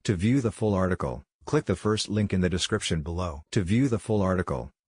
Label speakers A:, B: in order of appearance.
A: To view the full article, click the first link in the description below. To view the full article,